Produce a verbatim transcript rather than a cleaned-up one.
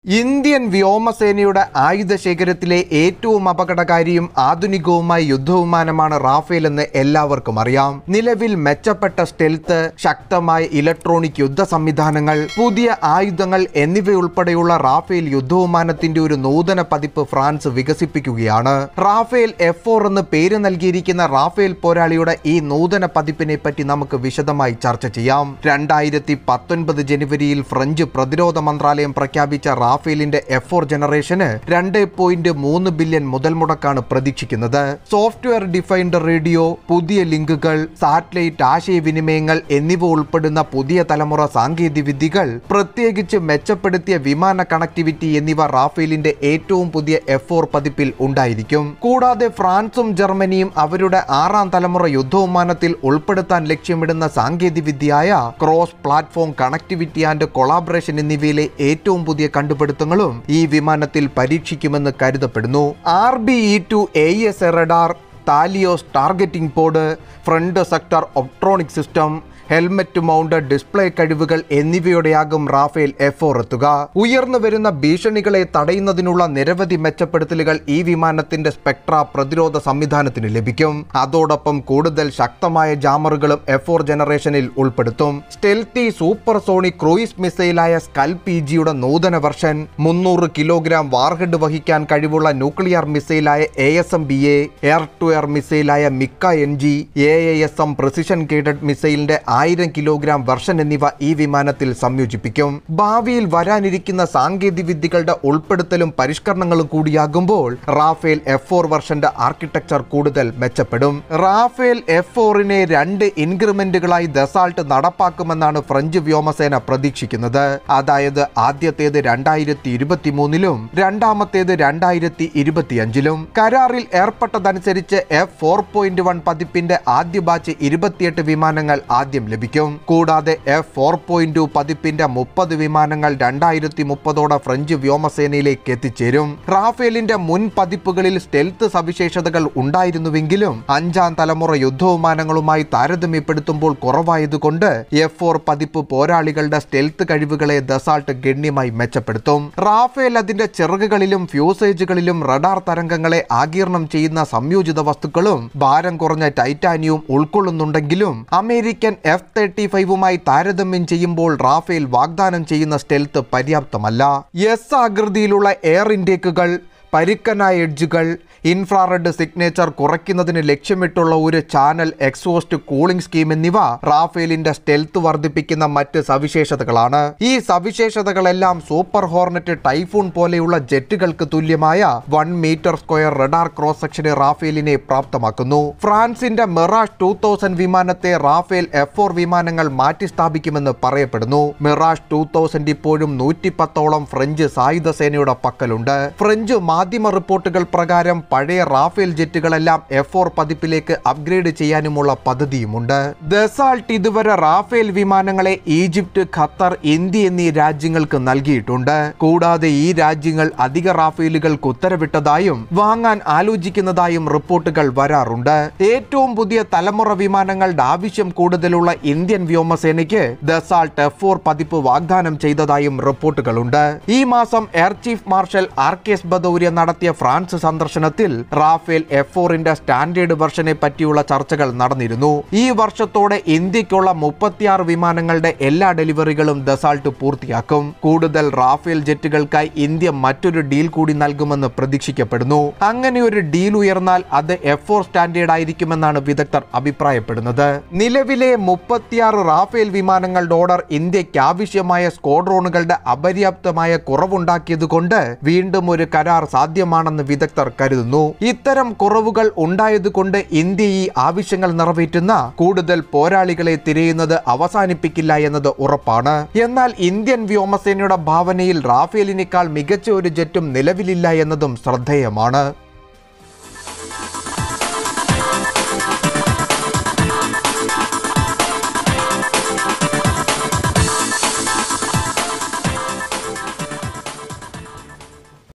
Indian വ്യോമസേനയുടെ ആയുധശേഖരത്തിലെ ഏറ്റവും അപകടകാരിയും ആധുനികവുമായ യുദ്ധവിമാനമാണ് Rafale എന്ന് എല്ലാവർക്കും അറിയാം. നിലവിൽ മെച്ചപ്പെട്ട സ്റ്റെൽത്ത്, ശക്തമായ ഇലക്ട്രോണിക് യുദ്ധ സംവിധാനങ്ങൾ, പുതിയ ആയുധങ്ങൾ എന്നിവയുൾപ്പെടെയുള്ള റാഫേൽ യുദ്ധവിമാനത്തിന്റെ ഒരു നൂതന പതിപ്പ് ഫ്രാൻസ് വികസിപ്പിക്കുകയാണ്. റാഫേൽ എഫ് ഫോർ എന്ന് പേര് നൽകിയിരിക്കുന്ന റാഫേൽ പോരാളിയുടെ ഈ നൂതന പതിപ്പിനെ പറ്റി നമുക്ക് വിശദമായി ചർച്ച ചെയ്യാം. രണ്ടായിരത്തി പത്തൊൻപത് ജനുവരിയിൽ ഫ്രഞ്ച് പ്രതിരോധ മന്ത്രാലയം പ്രഖ്യാപിച്ച റാഫേലിന്റെ എഫ് ഫോർ ജനറേഷന് രണ്ട് പോയിന്റ് മൂന്ന് ബില്യൺ മുതൽ മുടക്കാണ് പ്രതീക്ഷിക്കുന്നത്. സോഫ്റ്റ്വെയർ ഡിഫൈൻഡ് റേഡിയോ, പുതിയ ലിങ്കുകൾ, സാറ്റലൈറ്റ് ആശയവിനിമയങ്ങൾ എന്നിവ ഉൾപ്പെടുന്ന പുതിയ തലമുറ സാങ്കേതിക വിദ്യകൾ, പ്രത്യേകിച്ച് മെച്ചപ്പെടുത്തിയ വിമാന കണക്ടിവിറ്റി എന്നിവ റാഫേലിന്റെ ഏറ്റവും പുതിയ എഫ് ഫോർ പതിപ്പിൽ ഉണ്ടായിരിക്കും. കൂടാതെ ഫ്രാൻസും ജർമ്മനിയും അവരുടെ ആറാം തലമുറ യുദ്ധവിമാനത്തിൽ ഉൾപ്പെടുത്താൻ ലക്ഷ്യമിടുന്ന സാങ്കേതിക വിദ്യയായ cross platform connectivity and collaboration എന്നിവയിലെ ഏറ്റവും പുതിയ കണ്ടുപിടുത്തങ്ങളും ഈ വിമാനത്തിൽ പരീക്ഷിക്കുമെന്ന് കരുതപ്പെടുന്നു. R B E two A S radar, Talios targeting pod, front sector optronic system, helmet mounted display കഴിവുകൾ എന്നിവയോടെയാകും റാഫേൽ എഫ് ഫോർ എത്തുക. ഉയർന്നു വരുന്ന ഭീഷണികളെ തടയുന്നതിനുള്ള നിരവധി മെച്ചപ്പെടുത്തലുകൾ ഈ വിമാനത്തിന്റെ സ്പെക്ട്ര പ്രതിരോധ സംവിധാനത്തിന് ലഭിക്കും. അതോടൊപ്പം കൂടുതൽ ശക്തമായ ജാമറുകളും എഫ് ഫോർ ജനറേഷനിൽ ഉൾപ്പെടുത്തും. സ്റ്റെൽത്തി സൂപ്പർസോണിക് ക്രൂയിസ് മിസൈലായ സ്കൽ പി ജിയുടെ നൂതന വെർഷൻ, മുന്നൂറ് കിലോഗ്രാം വാർഹെഡ് വഹിക്കാൻ കഴിവുള്ള ന്യൂക്ലിയർ മിസൈലായ A S M P A, air to air മിസൈലായ MICA N G, A S M precision guided മിസൈലിന്റെ ആയിരം കിലോഗ്രാം വെർഷൻ എന്നിവ ഈ വിമാനത്തിൽ സംയോജിപ്പിക്കും. ഭാവിയിൽ വരാനിരിക്കുന്ന സാങ്കേതിക വിദ്യകളുടെ ഉൾപ്പെടുത്തലും പരിഷ്കരണങ്ങളും കൂടിയാകുമ്പോൾ റാഫേൽ എഫ് ഫോർ വെർഷന്റെ ആർക്കിടെക്ചർ കൂടുതൽ മെച്ചപ്പെടും. റാഫേൽ എഫ് ഫോറിനെ രണ്ട് ഇൻക്രിമെന്റുകളായി ദസാൾട്ട് നടപ്പാക്കുമെന്നാണ് ഫ്രഞ്ച് വ്യോമസേന പ്രതീക്ഷിക്കുന്നത്. അതായത് ആദ്യത്തേത് രണ്ടായിരത്തി ഇരുപത്തി മൂന്നിലും രണ്ടാമത്തേത് രണ്ടായിരത്തി ഇരുപത്തിയഞ്ചിലും. കരാറിൽ ഏർപ്പെട്ടതനുസരിച്ച് എഫ് ഫോർ പോയിന്റ് വൺ പതിപ്പിന്റെ ആദ്യ ബാച്ച് ഇരുപത്തിയെട്ട് വിമാനങ്ങൾ ആദ്യം ലഭിക്കും. കൂടാതെ എഫ് ഫോർ പോയിന്റ് ടു പതിപ്പിന്റെ മുപ്പത് വിമാനങ്ങൾ രണ്ടായിരത്തി മുപ്പതോടെ ഫ്രഞ്ച് വ്യോമസേനയിലേക്ക് എത്തിച്ചേരും. റാഫേലിന്റെ മുൻ പതിപ്പുകളിൽ സ്റ്റെൽത്ത് സവിശേഷതകൾ ഉണ്ടായിരുന്നുവെങ്കിലും അഞ്ചാം തലമുറ യുദ്ധവിമാനങ്ങളുമായി താരതമ്യപ്പെടുത്തുമ്പോൾ കുറവായതുകൊണ്ട് എഫ് ഫോർ പതിപ്പ് പോരാളികളുടെ സ്റ്റെൽത്ത് കഴിവുകളെ ദസാൾട്ട് ഗണ്യമായി മെച്ചപ്പെടുത്തും. റാഫേൽ അതിന്റെ ചിറകുകളിലും ഫ്യൂസേജുകളിലും റഡാർ തരംഗങ്ങളെ ആഗിരണം ചെയ്യുന്ന സംയോജിത വസ്തുക്കളും ഭാരം കുറഞ്ഞ ടൈറ്റാനിയവും ഉൾക്കൊള്ളുന്നുണ്ടെങ്കിലും അമേരിക്കൻ എഫ് തേർട്ടി ഫൈവുമായി താരതമ്യം ചെയ്യുമ്പോൾ റാഫേൽ വാഗ്ദാനം ചെയ്യുന്ന സ്റ്റെൽത്ത് പര്യാപ്തമല്ല. എസ് ആകൃതിയിലുള്ള എയർ ഇൻടേക്കുകൾ, പരുക്കനായ എഡ്ജുകൾ, ഇൻഫ്രാറെഡ് സിഗ്നേച്ചർ കുറയ്ക്കുന്നതിന് ലക്ഷ്യമിട്ടുള്ള ഒരു ചാനൽ എക്സോസ്റ്റ് കൂളിംഗ് സ്കീം എന്നിവ റാഫേലിന്റെ സ്റ്റെൽത്ത് വർദ്ധിപ്പിക്കുന്ന മറ്റ് സവിശേഷതകളാണ്. ഈ സവിശേഷതകളെല്ലാം സൂപ്പർ ഹോർണറ്റ്, ടൈഫൂൺ പോലെയുള്ള ജെറ്റുകൾക്ക് തുല്യമായ one meter square radar cross സെക്ഷന് റാഫേലിനെ പ്രാപ്തമാക്കുന്നു. ഫ്രാൻസിന്റെ മിറാഷ് ടൂ തൗസൻഡ് വിമാനത്തെ റാഫേൽ എഫ് ഫോർ വിമാനങ്ങൾ മാറ്റി സ്ഥാപിക്കുമെന്ന് പറയപ്പെടുന്നു. മിറാഷ് ടൂ തൗസൻഡ് ഇപ്പോഴും നൂറ്റി പത്തോളം ഫ്രഞ്ച് സായുധ സേനയുടെ പക്കലുണ്ട്. ഫ്രഞ്ച് മാധ്യമ റിപ്പോർട്ടുകൾ പ്രകാരം പഴയ റാഫേൽ ജെറ്റുകളെല്ലാം എഫ് ഫോർ പതിപ്പിലേക്ക് അപ്ഗ്രേഡ് ചെയ്യാനുമുള്ള പദ്ധതിയുമുണ്ട്. ദസാൾട്ട് ഇതുവരെ റാഫേൽ വിമാനങ്ങളെ ഈജിപ്ത്, ഖത്തർ, ഇന്ത്യ എന്നീ രാജ്യങ്ങൾക്ക് നൽകിയിട്ടുണ്ട്. കൂടാതെ ഈ രാജ്യങ്ങൾ അധിക റാഫേലുകൾക്ക് ഉത്തരവിട്ടതായും വാങ്ങാൻ ആലോചിക്കുന്നതായും റിപ്പോർട്ടുകൾ വരാറുണ്ട്. ഏറ്റവും പുതിയ തലമുറ വിമാനങ്ങളുടെ ആവശ്യം കൂടുതലുള്ള ഇന്ത്യൻ വ്യോമസേനയ്ക്ക് ദസാൾട്ട് എഫ് ഫോർ പതിപ്പ് വാഗ്ദാനം ചെയ്തതായും റിപ്പോർട്ടുകളുണ്ട്. ഈ മാസം air chief marshal R K S Bhadauria നടത്തിയ ഫ്രാൻസ് സന്ദർശനത്തിൽ റാഫേൽ എഫ് ഫോറിന്റെ സ്റ്റാൻഡേർഡ് വെർഷനെ പറ്റിയുള്ള ചർച്ചകൾ നടന്നിരുന്നു. ഈ വർഷത്തോടെ ഇന്ത്യക്കുള്ള മുപ്പത്തിയാറ് വിമാനങ്ങളുടെ എല്ലാ ഡെലിവറികളും ദസാൾട്ട് പൂർത്തിയാക്കും. കൂടുതൽ റാഫേൽ ജെറ്റുകൾക്കായി ഇന്ത്യ മറ്റൊരു ഡീൽ കൂടി നൽകുമെന്ന് പ്രതീക്ഷിക്കപ്പെടുന്നു. അങ്ങനെ ഒരു ഡീൽ ഉയർന്നാൽ അത് എഫ് ഫോർ സ്റ്റാൻഡേർഡ് ആയിരിക്കുമെന്നാണ് വിദഗ്ധർ അഭിപ്രായപ്പെടുന്നത്. നിലവിലെ മുപ്പത്തിയാറ് റാഫേൽ വിമാനങ്ങളുടെ ഓർഡർ ഇന്ത്യക്ക് ആവശ്യമായ സ്ക്വാഡ്രോണുകളുടെ അപര്യാപ്തമായ കുറവുണ്ടാക്കിയതുകൊണ്ട് വീണ്ടും ഒരു കരാർ സാധ്യമാണെന്ന് വിദഗ്ധർ കരുതുന്നു. ഇത്തരം കുറവുകൾ ഉണ്ടായതുകൊണ്ട് ഇന്ത്യ ഈ ആവശ്യങ്ങൾ നിറവേറ്റുന്ന കൂടുതൽ പോരാളികളെ തിരയുന്നത് അവസാനിപ്പിക്കില്ല എന്നത് ഉറപ്പാണ്. എന്നാൽ ഇന്ത്യൻ വ്യോമസേനയുടെ ഭാവനയിൽ റാഫേലിനേക്കാൾ മികച്ച ഒരു ജെറ്റും നിലവിലില്ല എന്നതും ശ്രദ്ധേയമാണ്.